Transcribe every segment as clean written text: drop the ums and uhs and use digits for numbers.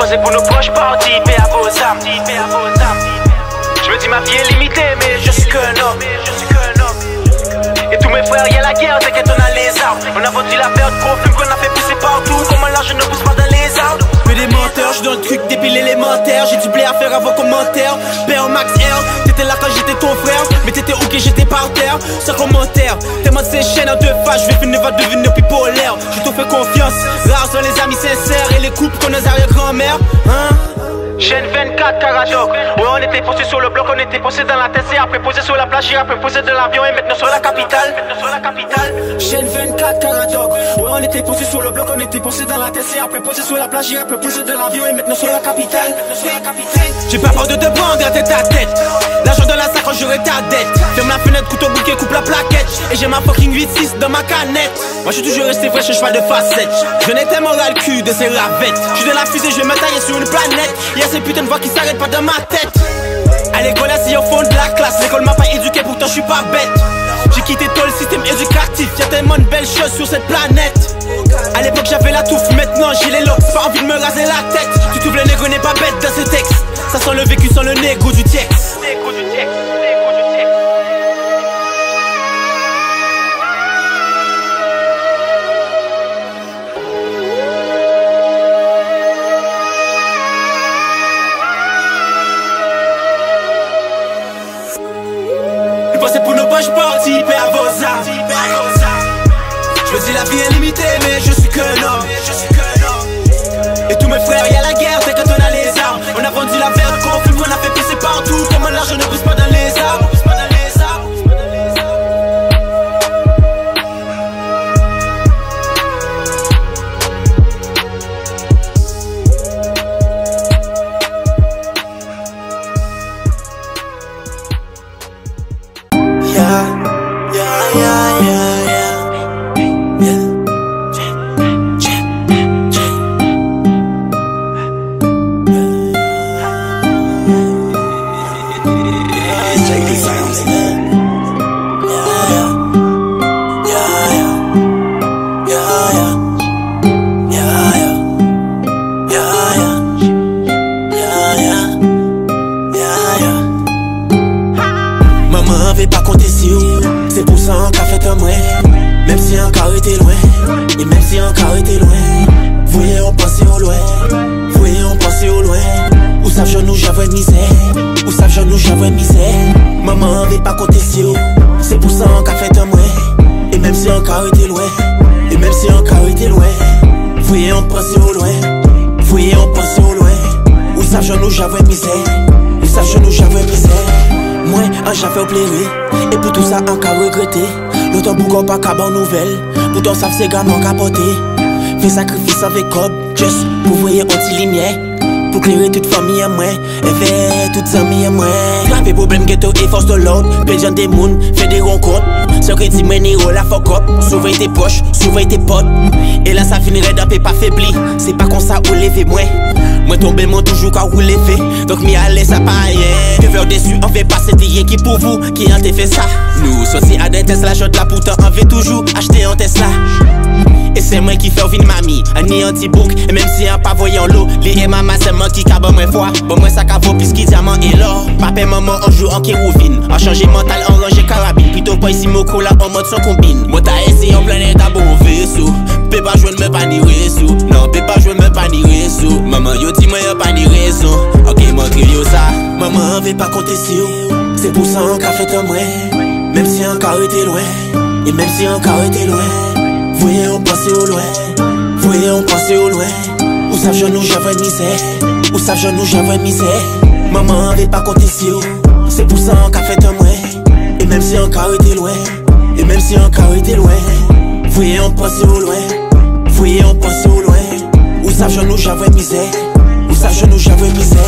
pensez pour nos proches partis, paix à vos âmes. Je me dis ma vie est limitée, mais je suis qu'un homme. Et tous mes frères, y'a la guerre, t'inquiète, on a les armes. On a vendu la perte, gros fume qu'on a fait pousser partout. Comment l'argent ne pousse pas dans les arbres. Mais des menteurs, j'suis dans le truc des piles élémentaires. J'ai du blé à faire avant commentaire. Père Max R, t'étais là quand j'étais ton frère. Mais t'étais où que j'étais par terre, sans commentaire. Tellement de ces chaînes en deux faces, j'vais finir va devenir bipolaire. J'ai tout fait confiance, rares sont les amis sincères. Et les couples qu'on nos arrière-grand-mères, hein. Chaîne 24, Caradoc. Ouais, on était posé sur le bloc, on était posé dans la tête. Et après posé sur la plage, et après posé de l'avion. Et maintenant sur la capitale. Chaîne 24, Caradoc. Ouais, on était posé sur le bloc, on était posé dans la tête. Et après posé sur la plage, et après posé de l'avion. Et maintenant sur la capitale. J'ai pas peur de te prendre à tête à tête. L'argent dans la sacoche, j'aurai ta dette. Ferme la fenêtre, couteau bouquet, coupe la plaquette. Et j'ai ma fucking 8-6 dans ma canette. Moi j'suis toujours resté vrai, j'change pas de facette. Je n'étais moral cul de ces ravettes. J'suis dans la fusée, je vais me tailler sur une planète. Ces putains de voix qui s'arrêtent pas dans ma tête. À l'école assis au fond de la classe. L'école m'a pas éduqué, pourtant je suis pas bête. J'ai quitté tout le système éducatif. Y'a tellement de belles choses sur cette planète. À l'époque j'avais la touffe, maintenant j'ai les locks. Pas envie de me raser la tête. Tu trouves le négro n'est pas bête dans ce texte. Ça sent le vécu sans le négro du texte. C'est pour nos poches partis, paix à vos âmes. Je me dis la vie est limitée, mais je suis qu'un homme. Et tous mes frères, y'a la guerre, c'est quand on a les armes. On a vendu la verre, qu'on fume, on a fait pisser partout. Comment l'argent ne pousse pas dans les arbres. C'est pour ça qu'on a fait un moi. Même si encore était loin. Et même si encore était loin. Voyez on pensait au loin. Voyez on pensait au loin. Où savent nous j'avais misère. Où savent nous j'avais misère. Maman veut pas compter sur. C'est pour ça qu'on a fait un moi. Et même si encore était loin. Et même si encore était loin. Voyez on pensait au loin. Voyez on pensait au loin. Où savent nous j'avais misère. Où savent nous j'avais misère. Moi, j'avais oublié. Et pour tout ça, encore regretté. L'autre bougon pas qu'à bonne nouvelle. Pourtant, ça c'est gamin capoté. Fait sacrifice avec cob, juste pour voyer anti-lumière. Pour clairer toute famille à moi. Et fait toute famille à moi. Grave problème ghetto et force de l'ordre. Pédiant des mouns, fait des rencontres. Ce que dit Meniro la fuck up. Surveille tes poches, surveille tes potes. Et là ça finirait d'un peu pas faibli. C'est pas comme ça ou lever moi. Moi tomber moi toujours qu'à rouler fait. Donc m'y aller ça pas rien. Que vers dessus on fait pas cette rien qui pour vous qui en fait ça. Nous sortis à des Tesla shot là pourtant on veut toujours acheter un Tesla. Et c'est moi qui fais vivre mamie, un anti-book. Et même si on pas voyant l'eau, les et maman c'est moi qui cabe moins fois. Bon moi ça cavo puisqu'il diamant et l'or. Papa et maman on joue en kérouvine. En changer mental, en ranger carabine. Plutôt pas ici moko là en mode sans combine. Moi t'as essayé en plein état bon vaisseau. Peux pas jouer me pas ni réseau. Non peux pas jouer me pas ni réseau. Maman yo dis moi y'a pas ni raison. Ok moi yo ça. Maman veut pas compter sur. C'est pour ça qu'on a fait un moi. Même si encore était loin. Et même si encore était loin. Voyez on pensait au loin. Voyez on pensait au loin. Où savent nous j'avais misère. Où savent nous j'avais misère. Maman veut pas compter sur. C'est pour ça qu'on a fait un moi. Et même si encore était loin. Et même si encore était loin. Voyez on pensait au loin. Voyez on pensait au loin. Où savent nous j'avais misère. Où savent nous j'avais misère.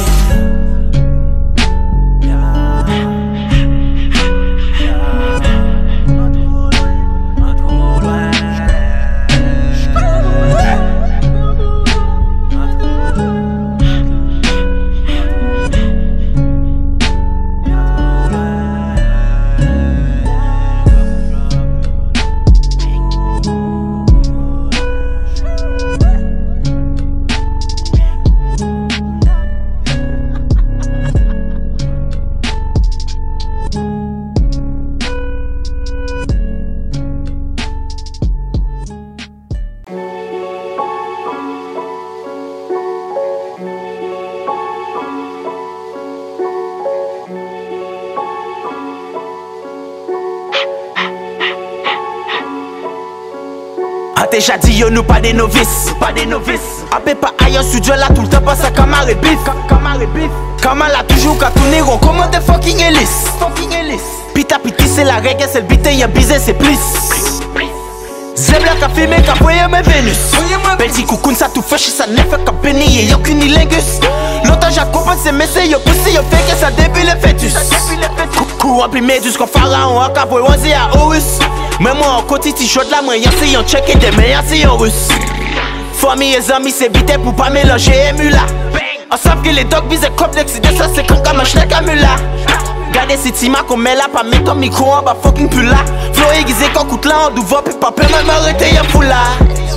t'es jadi yo nous pas des novices. Pas des novices. Après pas ailleurs studio là tout le temps pas ça camar et bif. Kamal a toujours qu'à tourner rond comme des fucking hélice. Pita piti c'est la règle, c'est le beat et y'a business c'est plus. Zebla qu'a filmé qu'a voyé mes Vénus. Petit coucoune ça tout fait ça ne fait qu'à béni et y'a qu'une lingus. Longtemps j'ai compensé mais c'est y'a poussé y'a fait que ça débile le fœtus. Coucou en puis médus qu'on pharaon a qu'à voyer wanzi à Horus. Mais moi en côté t-shirt là moi y'a c'est y'a check et des mains y'a c'est y'a russe. Famille et amis c'est vite pour pas mélanger émula. On savent que les dogs visent complexe de ça c'est quand comme un schneck à mula. Gardez ces timas qu'on met là, pas mettre ton micro en bas fucking plus là. Flow aiguisé quand coûte là, on doit puis pas même arrêter y'a fou là.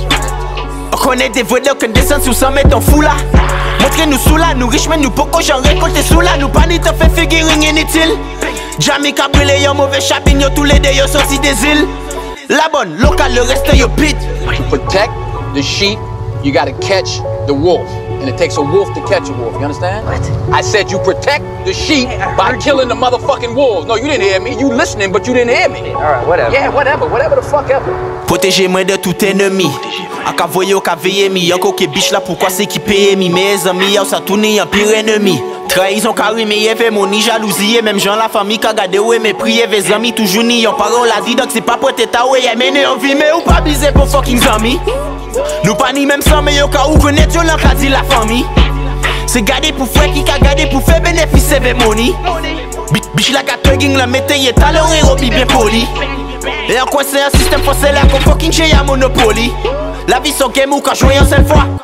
On connaît des voleurs qu'on descend sous 100 mètres en fou là. Montrez-nous sous là, nous riches mais nous poko j'en récolte sous là. Nous pas ni te fait figuring inutile. Jamie Cabrele y'a mauvais shopping, y'a tous les deux y'a sorti des îles. La bonne, local, le reste y'a pit. To protect the sheep, you gotta catch the wolf. And it takes a wolf to catch a wolf, you understand? What? I said you protect the sheep by killing the motherfucking wolves. No, you didn't hear me. You listening, but you didn't hear me. Alright, whatever. Yeah, whatever the fuck ever. Protégez-moi de tout ennemi. A qu'à voyer au qu'à veiller mi. Y'a qu'au biche là pourquoi c'est qui paye mi. Mes amis y'a ça tourne y'a pire ennemi. Trahison carré mais y'a fait mon ni jalousie. Même gens la famille qu'a gardé ouais mais prier les amis toujours ni y'en parole la dit donc c'est pas pour t'état ouais y'a mené en vie mais ou pas biser pour fucking amis. Nous pas ni même sans mais y'a qu'à ou connaître y'en qu'a dit la famille. C'est garder pour faire qui qu'a gardé pour faire bénéficier de money. Biche la qu'a tugging la mette y'a talent et robi bien poli. Et en quoi c'est un système forcé là qu'on fucking j'ai y'a monopoly. La vie son game ou qu'à jouer en seule fois.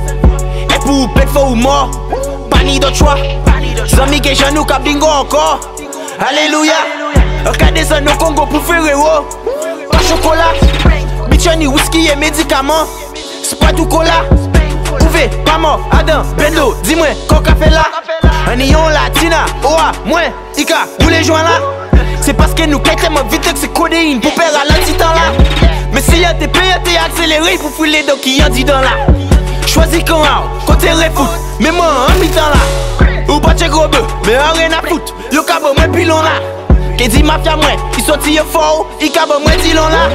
Et pour pète faux ou mort, pas ni d'autre choix. Zami que j'en nous qu'a bingo encore. Alléluia. Regardez ça nos Congo pour faire héros. Pas chocolat, bitch ni whisky et médicaments. C'est pas du cola. Ouvé, pas mort, Adam, Bendo, dis-moi, coca fait là. Un ion latina, oa, moi, Ika, où les joints là. C'est parce que nous quêtons vite que c'est codéine pour perdre à l'antitan là. Mais si y'a t'es payé, t'es accéléré pour fouiller donc qui y'a dit dans là. Choisis quand côté refoot, mais moi en mi-temps là. Ou pas t'es gros bœuf, mais rien à foutre. Yo cabo moi pilon là. Qu'est dit mafia moi, il sorti fort, il cabo moi dilon là.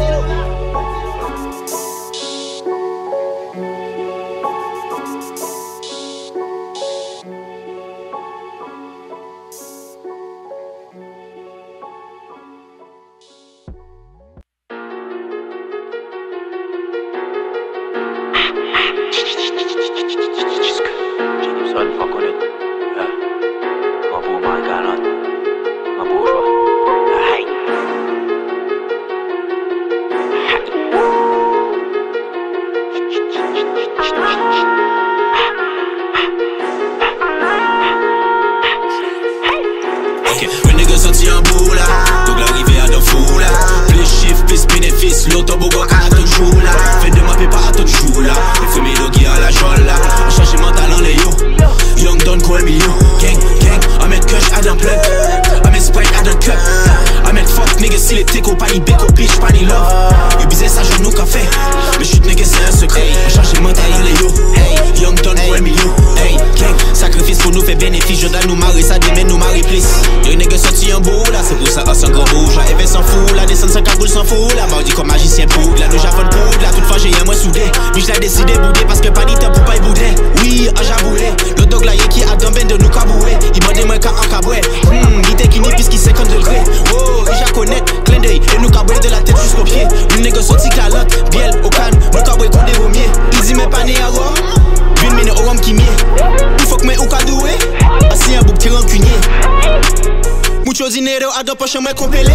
Poche moi qu'on pélé.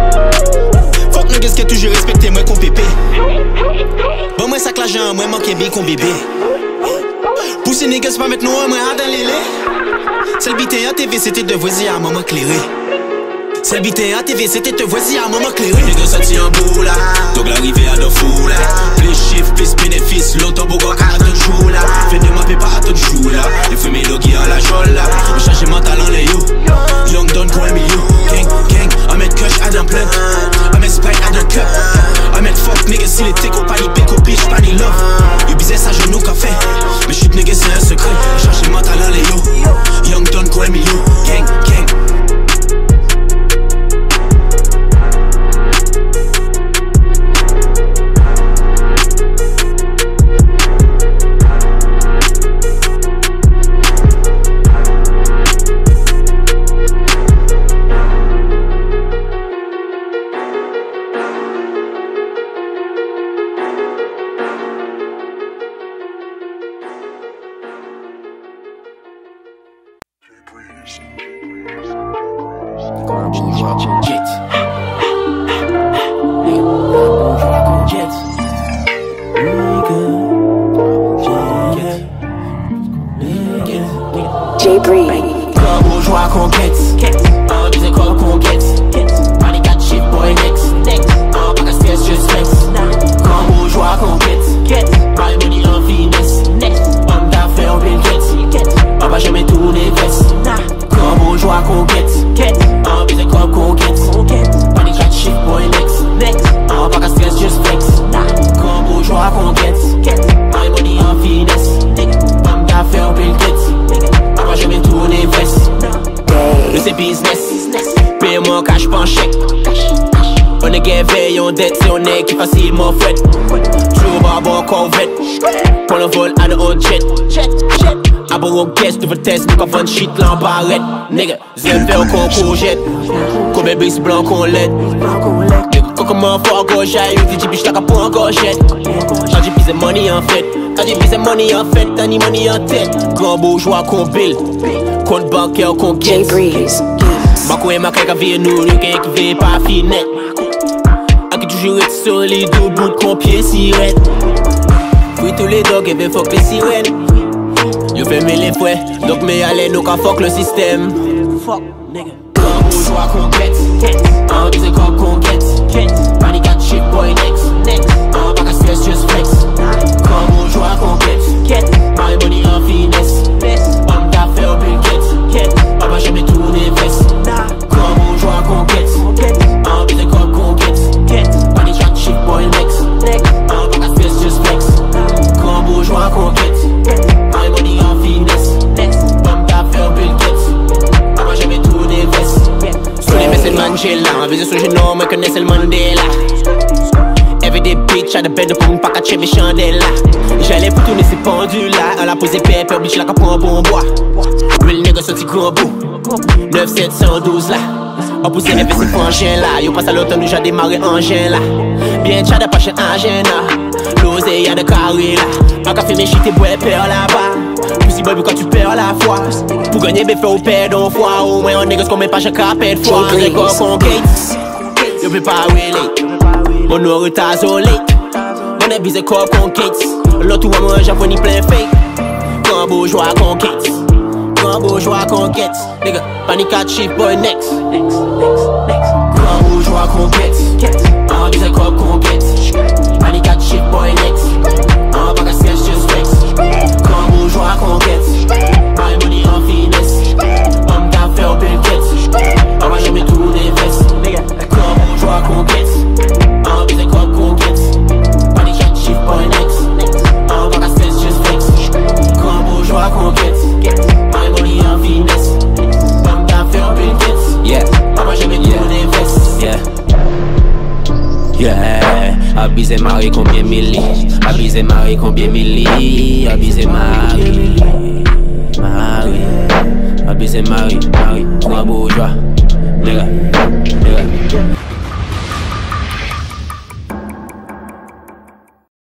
Fuck niggas qui toujours respecté moi qu'on pépé. Bon moi sac l'argent moi manqué bien qu'on bébé. Pousser niggas pas mettre nous moi dans les laits. Celle bité à TV c'était de voisin à maman clairé. Celle bité à TV c'était de voisin à maman clairé. Niggas sorti en boule là. Donc l'arrivée à de fou là. Plus chiffres plus bénéfices. L'auto bogo à ton chou là. Fait de ma pépa à ton chou là. Les fumées logi à la jolle là. On change mental en les yo. Young Don quoi million. Gang, I met kush, I done plein. I met Sprite, I done cup. I met fuck niggas, si les tick au panier, pick au bitch, panier love. You business à genoux café. Mais shoot niggas, c'est un secret. Cherchez mental en les yo. Young Don quoi million. Gang. bourgeois conquête. Bourgeois conquête. J Breeze. Comme bourgeois conquête. Un baiser comme conquête. Pas les 4 chiffres boy next. Un pas qu'à stress just flex. Comme bourgeois conquête. My money en finesse. Homme d'affaires Bill Gates. On va jamais tourner veste. Comme bourgeois conquête. Un baiser comme conquête. Pas les 4 chiffres boy next. Un pas qu'à stress just flex. Comme bourgeois conquête. My money en finesse. Homme d'affaires Bill Gates. On va jamais tourner veste. Le c'est business. Paye-moi en cash pas en chèque. On est gavé, on dette, c'est on est qui facilement fait. Toujours barbe en corvette. Pour le vol à de haut jet. Abo on guest, tu veux test, nous qu'à shit là en barrette. Nigga, zèle faire qu'on courgette. Comme un bis blanc qu'on l'aide. Nigga, comment fort gauche, aïe, tu dis biche là qu'à point en gauchette. Quand j'ai pisé money en fait. Quand j'ai pisé money en fait, t'as ni money en tête. Grand bourgeois qu'on bill. Compte bancaire qu'on J guette. Breeze. Mako et ma kèk vie nous, nous kèk vie pas finette. A qui toujours être solide au bout de qu'on pied sirène. Oui tous les dogs et ben fuck les sirènes. Yo fait mes les fouets, donc mais allez nous qu'à fuck le système. Fuck nigga. Comme bourgeois conquête. Un baiser comme conquête. Panic at shit boy next. Un pas qu'à stress just flex. Comme bourgeois conquête. My money en finesse. Homme d'affaires Bill Gates. On va jamais tourner veste. Comme bourgeois conquête. Un baiser comme conquête. Panic at shit boy next. Un pas qu'à stress just flex. Comme bourgeois conquête. My money en finesse. Homme d'affaires Bill Gates. On va jamais tourner veste. Sous les messes Mandela. Un baiser sous genou, me connaissez le Mandela. Everyday bitch, à de bed pour m'pas catcher mes chandelles là. J'allais pour tourner ces pendules là. À la posée pépère, bitch là qu'à prendre un bon bois. Real nigga sorti grand bout. 9712 là. On pousse les ces frangins là. Yo passe à l'automne, nous j'ai démarré engin là. Bien tchad pas chez engin là. L'osé y'a de carré là. A café mes shit et bois peur là-bas. Pussy boy quand tu perds la foi. Pour gagner bé faire ou perdre une fois. Au moins on niggas qu'on met pas chaque capet de fois. Record conquête. Yo peux pas relate. Mon nom est azolé. On est visé comme conquête. L'autre ou moi j'ai ni plein fake. Grand bourgeois conquête. Grand bourgeois conquête. Nigga, panic at shit boy next. Grand bourgeois conquête. Un visé comme conquête. Panic at shit boy next. Un pas qu'à stress just flex. Grand bourgeois conquête. My money en finesse. Homme d'affaires Bill Gates. On va jamais tourner veste. Grand bourgeois conquête. Un baiser comme conquête. Panic at shit boy next. Un pas qu'à stress just flex. Grand bourgeois conquête. My money en finesse. Homme d'affaires Bill Gates. On va jamais tourner veste. Abusé Marie combien milli. Abusé Marie combien milli. Abusé Marie. Abusé Marie. Grand bourgeois. Nigga.